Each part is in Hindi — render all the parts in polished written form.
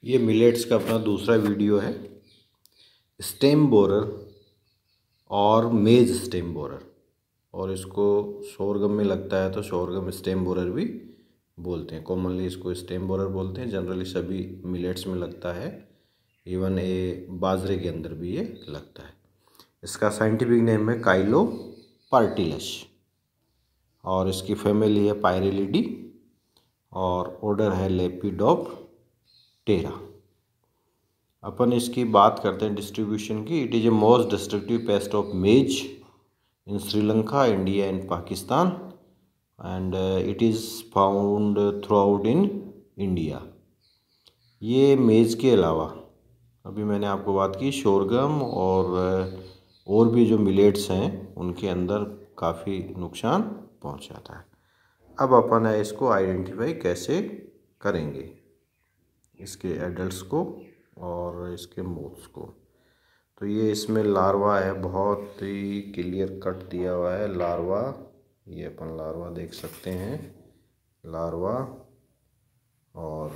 ये मिलेट्स का अपना दूसरा वीडियो है। स्टेम बोरर और मेज स्टेम बोरर, और इसको शोरगम में लगता है तो शोरगम स्टेम बोरर भी बोलते हैं। कॉमनली इसको स्टेम बोरर बोलते हैं। जनरली सभी मिलेट्स में लगता है, इवन ये बाजरे के अंदर भी ये लगता है। इसका साइंटिफिक नेम है काइलो पार्टिलस और इसकी फैमिली है पायरेलिडी और ऑर्डर है लेपिडोप्टेरा। अपन इसकी बात करते हैं डिस्ट्रीब्यूशन की। It is a most destructive pest of maize in Sri Lanka, India and Pakistan, and it is found throughout in India. ये मेज के अलावा अभी मैंने आपको बात की शोरगम और भी जो मिलेट्स हैं उनके अंदर काफ़ी नुकसान पहुंचाता है। अब अपन है इसको आइडेंटिफाई कैसे करेंगे, इसके एडल्ट्स को और इसके मोथ्स को। तो ये इसमें लार्वा है, बहुत ही क्लियर कट दिया हुआ है लार्वा। ये अपन लार्वा देख सकते हैं, लार्वा। और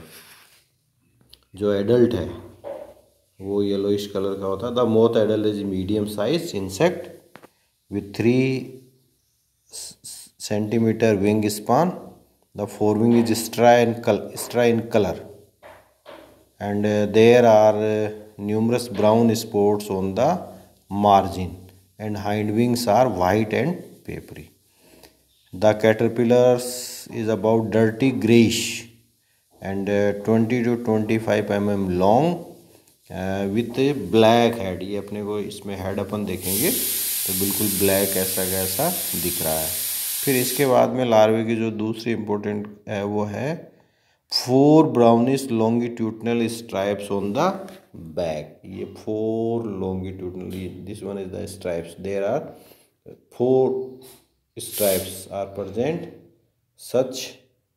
जो एडल्ट है वो येलोइश कलर का होता है। The moth adult is medium size insect with 3 centimeter wing span. The forewing is straw in color, and there are numerous brown spots on the margin, and hind wings are white and papery. The caterpillars is about dirty grayish and 20 to 25 mm long with a black head. ये अपने को इसमें हेड अपन देखेंगे तो बिल्कुल ब्लैक ऐसा कैसा दिख रहा है। फिर इसके बाद में लार्वे की जो दूसरी इम्पोर्टेंट है वो है 4 brownish longitudinal stripes on the back. ये 4 longitudinally, this one is the stripes, there are 4 stripes are present such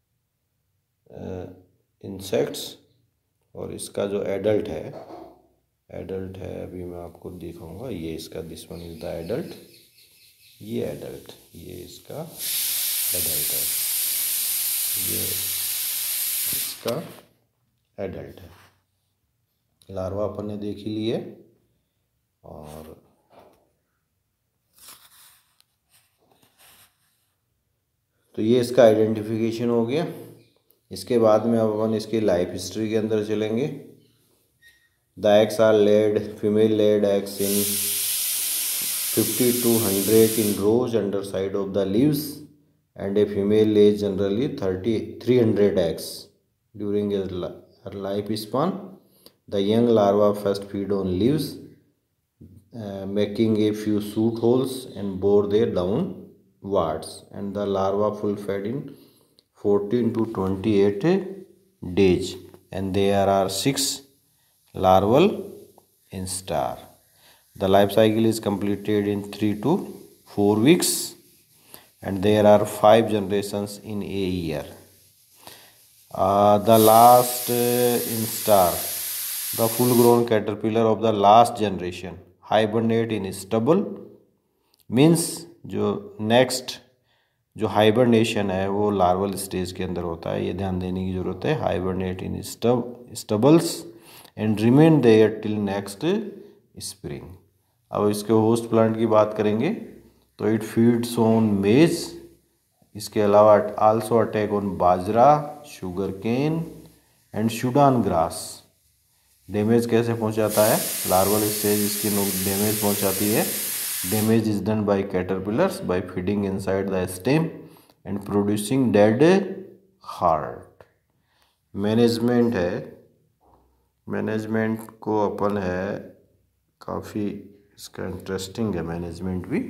insects. और इसका जो एडल्ट है अभी मैं आपको दिखाऊंगा। ये इसका this one is the adult, ये एडल्ट, ये इसका एडल्ट है, ये इसका एडल्ट है। लार्वा अपन ने देख ही लिए। और तो ये इसका आइडेंटिफिकेशन हो गया। इसके बाद में अब अपन इसकी लाइफ हिस्ट्री के अंदर चलेंगे। The eggs are laid, female laid eggs in 50 to 100 in rows under side of the leaves, and a female lays generally 300 eggs during her lifespan. The young larvae first feed on leaves, making a few shoot holes and bore their downwards, and the larvae full fed in 14 to 28 days, and there are 6 larval instar. The life cycle is completed in 3 to 4 weeks, and there are 5 generations in a year. The last instar, the full-grown caterpillar of the last generation, hibernate in stubble. Means जो next जो हाइबरनेशन है वो लार्वल स्टेज के अंदर होता है, ये ध्यान देने की ज़रूरत है। Hibernate in stubbles and remain there till next spring. अब इसके होस्ट प्लांट की बात करेंगे तो इट फीड्स ऑन मेज। इसके अलावा also attack on bajra, sugarcane and Sudan grass. Damage कैसे पहुंचाता है? लार्वल स्टेज इसकी डैमेज पहुंचाती है। Damage is done by caterpillars by feeding inside the stem and producing dead heart. Management है, मैनेजमेंट को अपन है काफ़ी इसका इंटरेस्टिंग है मैनेजमेंट भी।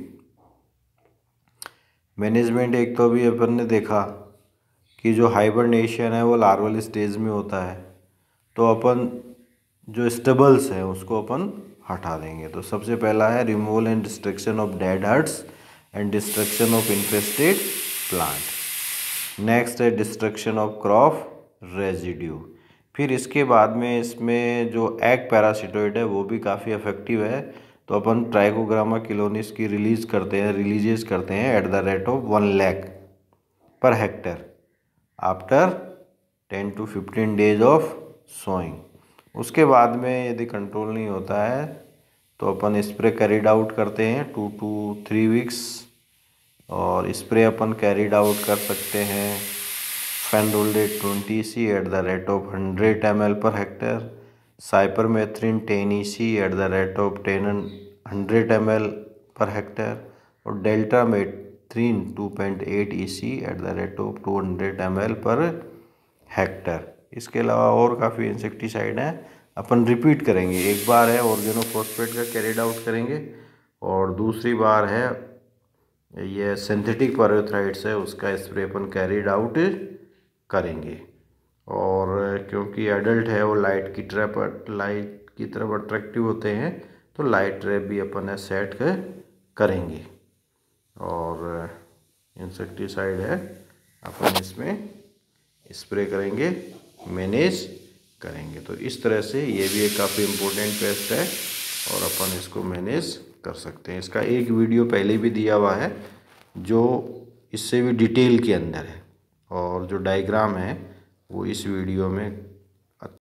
मैनेजमेंट एक तो अभी अपन ने देखा कि जो हाइबरनेशन है वो लार्वल स्टेज में होता है, तो अपन जो स्टेबल्स है उसको अपन हटा देंगे। तो सबसे पहला है removal and destruction of dead hearts and destruction of infested plant. Next है डिस्ट्रक्शन ऑफ क्रॉप रेजिड्यू। फिर इसके बाद में इसमें जो एग पैरासिटोइड है वो भी काफ़ी इफेक्टिव है, तो अपन ट्राइकोग्रामा किलोनिस की रिलीजेस करते हैं at the rate of 1 lakh per hectare after 10 to 15 days of sowing. उसके बाद में यदि कंट्रोल नहीं होता है तो अपन स्प्रे कैरिड आउट करते हैं 2 to 3 वीक्स। और स्प्रे अपन कैरिड आउट कर सकते हैं फेनोल्डेट 20 at the rate of 100 ml per hectare, cypermethrin 10 EC at the rate of 100 ml per hectare, और deltamethrin 2.8 EC at the rate of 200 ml per hectare. इसके अलावा और काफ़ी इंसेक्टिसाइड हैं, अपन रिपीट करेंगे। एक बार है ऑर्गेनोफॉस्फेट का कैरिड आउट करेंगे और दूसरी बार है ये सिंथेटिक पायरेथ्राइड्स है उसका स्प्रे अपन कैरिड आउट करेंगे। और क्योंकि एडल्ट है वो लाइट की तरफ अट्रैक्टिव होते हैं तो लाइट ट्रैप भी अपन सेट करेंगे। और इंसेक्टिसाइड है अपन इसमें स्प्रे करेंगे, मैनेज करेंगे। तो इस तरह से ये भी एक काफ़ी इम्पोर्टेंट पेस्ट है और अपन इसको मैनेज कर सकते हैं। इसका एक वीडियो पहले भी दिया हुआ है जो इससे भी डिटेल के अंदर है, और जो डायग्राम है वो इस वीडियो में